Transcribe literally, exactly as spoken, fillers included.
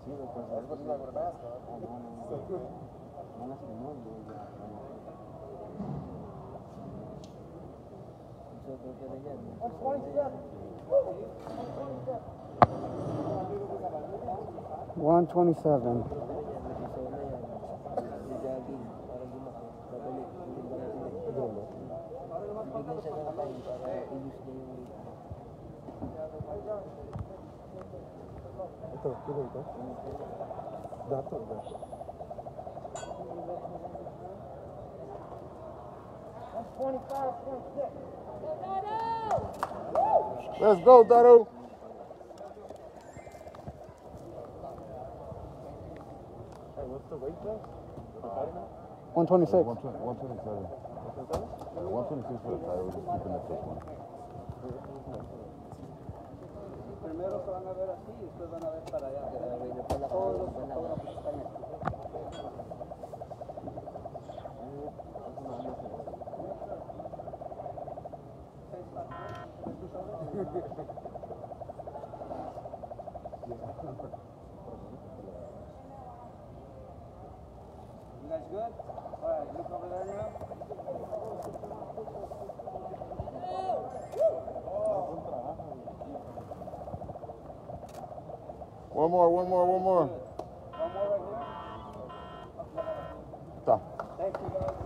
one twenty-seven. Ito, ito, ito. Dato ba? Let's go, Dato. Hey, what's the weight class? one twenty-six. one twenty-seven. one twenty-six for the title. We're just keeping the thick one. Primero se van a ver así y después van a ver para allá. Todos los fotógrafos están aquí. You guys good? All right, look over there now. One more, one more, one more. One more right here. Stop. Thank you, guys.